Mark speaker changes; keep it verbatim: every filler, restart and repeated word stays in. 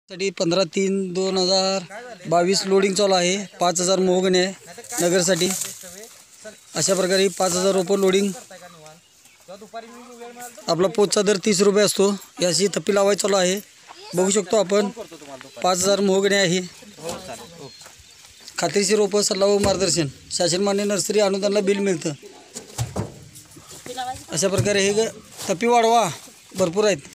Speaker 1: साठी पंधरा तीन दोन हजार बावीस लोडिंग चालू आहे। पाच हजार मोहगणे आहे नगरसाठी। अशा प्रकारे पाच हजार रुपये लोडिंग। आपला पोचचा दर तीस रुपये असतो। याची थप्पी लावायची चालू आहे। बघू शकतो आपण पाच हजार मोहगणे आहे। खात्रीशीर रोपं सल्ला व मार्गदर्शन शासन मान्य नर्सरी अनुदानाला बिल मिळतं। अशा प्रकारे हे थप्पी वाढवा भरपूर आहेत।